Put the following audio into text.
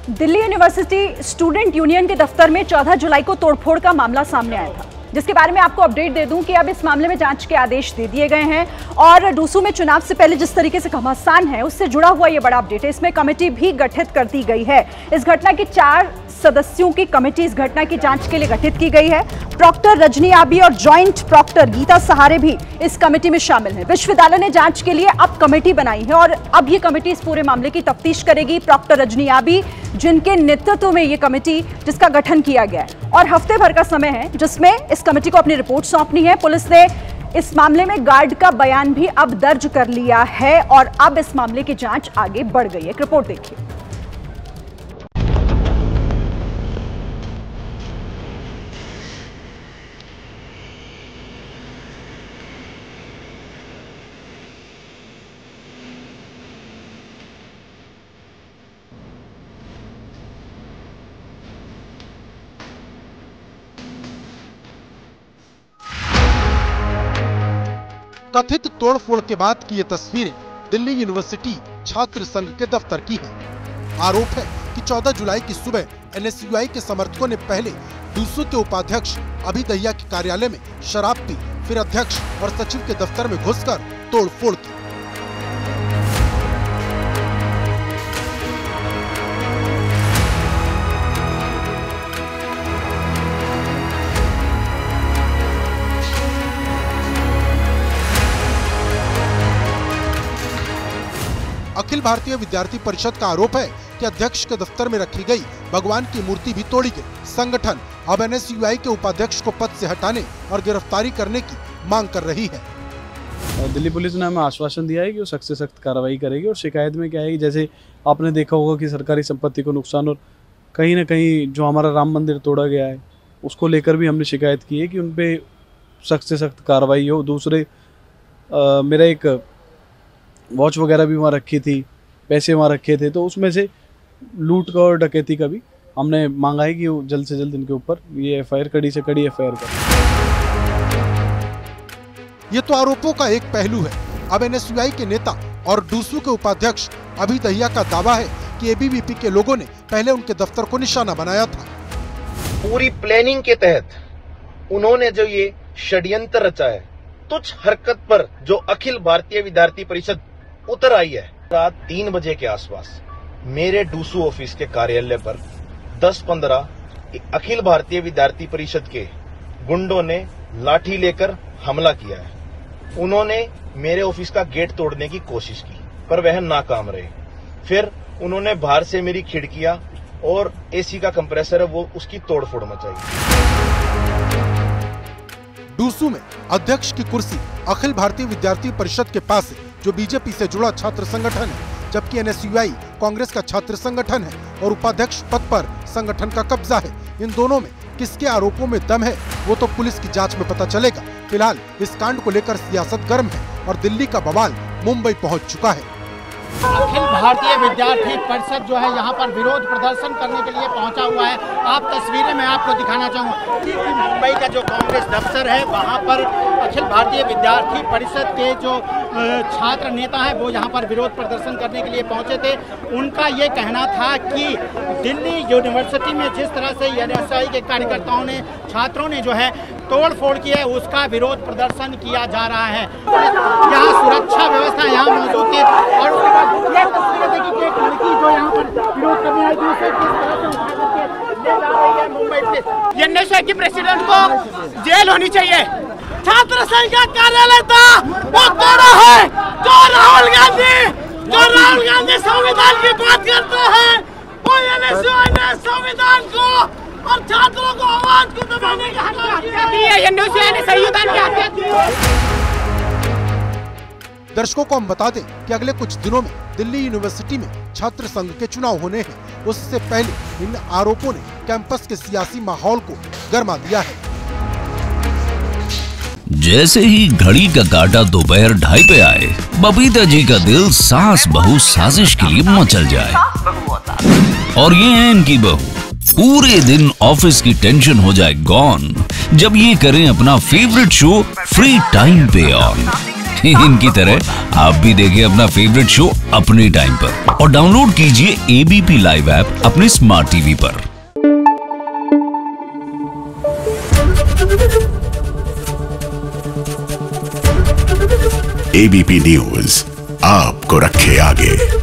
Delhi university student union के दफ्तर में 14 जुलाई को तोड़फोड़ का मामला सामने आया था, जिसके बारे में आपको अपडेट दे दूं कि अब इस मामले में जांच के आदेश दे दिए गए हैं। और डूसू में चुनाव से पहले जिस तरीके से घमासान है उससे जुड़ा हुआ ये बड़ा अपडेट है। इसमें कमेटी भी गठित कर दी गई है। इस घटना की 4 सदस्यों की कमेटी इस घटना की जांच के लिए गठित की गई है। प्रॉक्टर रजनी आबी और जॉइंट प्रॉक्टर गीता सहारे भी इस कमेटी में शामिल हैं। विश्वविद्यालय ने जांच के लिए अब कमेटी बनाई है और अब ये कमेटी इस पूरे मामले की तफ्तीश करेगी। प्रॉक्टर रजनी आबी जिनके नेतृत्व में ये कमेटी जिसका गठन किया गया है और हफ्ते भर का समय है जिसमें इस कमेटी को अपनी रिपोर्ट सौंपनी है। पुलिस ने इस मामले में गार्ड का बयान भी अब दर्ज कर लिया है और अब इस मामले की जांच आगे बढ़ गई है। एक रिपोर्ट देखिए। कथित तोड़फोड़ के बाद की ये तस्वीरें दिल्ली यूनिवर्सिटी छात्र संघ के दफ्तर की हैं। आरोप है कि 14 जुलाई की सुबह एनएसयूआई के समर्थकों ने पहले डूसू के उपाध्यक्ष अभी दहिया के कार्यालय में शराब पी, फिर अध्यक्ष और सचिव के दफ्तर में घुसकर तोड़फोड़ की। अखिल भारतीय विद्यार्थी परिषद का आरोप है कि अध्यक्ष के दफ्तर में रखी गई भगवान की मूर्ति भी तोड़ी गई। संगठन अब एनएसयूआई के उपाध्यक्ष को पद से हटाने और गिरफ्तारी करने की मांग कर रही है। दिल्ली पुलिस ने हमें आश्वासन दिया है कि वो सख्त से सख्त कार्रवाई करेगी। और शिकायत में क्या है कि जैसे आपने देखा होगा कि सरकारी संपत्ति को नुकसान और कहीं ना कहीं जो हमारा राम मंदिर तोड़ा गया है उसको लेकर भी हमने शिकायत की है कि उन पर सख्त से सख्त कार्रवाई हो। दूसरे मेरा एक वॉच वगैरह भी वहाँ रखी थी, पैसे वहाँ रखे थे, तो उसमें से लूट का और डकैती का भी हमने मांगा है कि वो जल्द से जल्द इनके ऊपर ये एफआईआर कड़ी से कड़ी एफआईआर कर। ये तो आरोपों का एक पहलू है। अब एनएसयूआई के नेता और डूसू के उपाध्यक्ष अभी दहिया का दावा है कि एबीवीपी के लोगों ने पहले उनके दफ्तर को निशाना बनाया था। पूरी प्लानिंग के तहत उन्होंने जो ये षड्यंत्र रचा है, तुच्छ हरकत पर जो अखिल भारतीय विद्यार्थी परिषद उतर आई है। रात 3 बजे के आसपास मेरे डूसू ऑफिस के कार्यालय पर 10-15 अखिल भारतीय विद्यार्थी परिषद के गुंडों ने लाठी लेकर हमला किया है। उन्होंने मेरे ऑफिस का गेट तोड़ने की कोशिश की पर वह नाकाम रहे। फिर उन्होंने बाहर से मेरी खिड़कियां और एसी का कंप्रेसर है वो उसकी तोड़फोड़ मचाई। डूसू में अध्यक्ष की कुर्सी अखिल भारतीय विद्यार्थी परिषद के पास है, जो बीजेपी से जुड़ा छात्र संगठन है, जबकि एनएसयूआई कांग्रेस का छात्र संगठन है और उपाध्यक्ष पद पर संगठन का कब्जा है। इन दोनों में किसके आरोपों में दम है वो तो पुलिस की जांच में पता चलेगा। फिलहाल इस कांड को लेकर सियासत गर्म है और दिल्ली का बवाल मुंबई पहुंच चुका है। अखिल भारतीय विद्यार्थी परिषद जो है यहाँ पर विरोध प्रदर्शन करने के लिए पहुंचा हुआ है। आप तस्वीरें मैं आपको दिखाना चाहूँगा कि मुंबई का जो कांग्रेस दफ्तर है वहाँ पर अखिल भारतीय विद्यार्थी परिषद के जो छात्र नेता हैं वो यहाँ पर विरोध प्रदर्शन करने के लिए पहुंचे थे। उनका ये कहना था कि दिल्ली यूनिवर्सिटी में जिस तरह से एनएसयूआई के कार्यकर्ताओं ने छात्रों ने जो है तोड़फोड़ की है उसका विरोध प्रदर्शन किया जा रहा है। यहाँ सुरक्षा व्यवस्था यहाँ मौजूद थी और उसके बाद ये तस्वीरें देखिए कि एक लड़की जो यहाँ पर विरोध करने आई थी उसे किस तरह से उठा करके ले जा रही है मुंबई पुलिस। एनएसयूआई के प्रेसिडेंट को जेल होनी चाहिए। छात्र संघ का कार्यालय था वो तोड़ा है। जो राहुल गांधी संविधान की बात करते हैं वो एनएसयूआई ने संविधान को और छात्रों को आवाज को दबाने का हक दिया है। एनएसयूआई ने संविधान की हत्या की है। दर्शकों को हम बता दें कि अगले कुछ दिनों में दिल्ली यूनिवर्सिटी में छात्र संघ के चुनाव होने हैं। उससे पहले इन आरोपों ने कैंपस के सियासी माहौल को गर्मा दिया है। जैसे ही घड़ी का काटा दोपहर 2:30 पे आए, बबीता जी का दिल सास बहू साजिश के लिए मचल जाए। और ये है इनकी बहू, पूरे दिन ऑफिस की टेंशन हो जाए गॉन जब ये करें अपना फेवरेट शो फ्री टाइम पे ऑन। इनकी तरह आप भी देखिए अपना फेवरेट शो अपने टाइम पर और डाउनलोड कीजिए एबीपी लाइव ऐप अपने स्मार्ट टीवी पर। एबीपी न्यूज आपको रखे आगे।